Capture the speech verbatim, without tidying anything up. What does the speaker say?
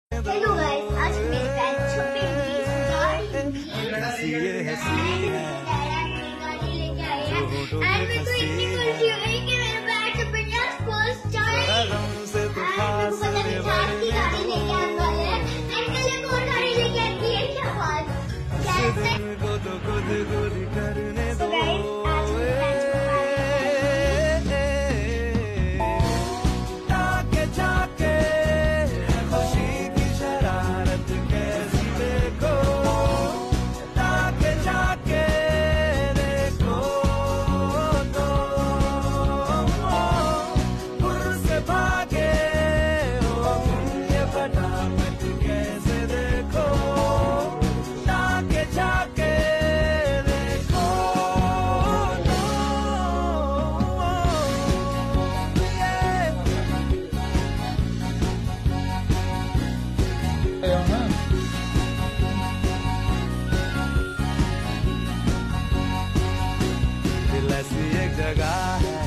Hello guys, आज मेरे friend छुपी हुई गाड़ी ये हंसी है गाड़ी लेके आए हैं एंड मैं तो इतनी खुशी हुई कि मेरे बैग से बढ़िया फर्स्ट टाइम से तो खास पता नहीं चार की गाड़ी लेके आने वाले हैं एंड कल एक और गाड़ी लेके आती है। क्या बात कैसे को तो खुद खुद करने दो। ताके जाके खुशी की शरारत कैसी देखो, ताके जाके देखो तो दूर से भागे हो तुम ये फटाफट कैसे देखो, ताके जाके देखो तो दिल ऐसी एक जगह है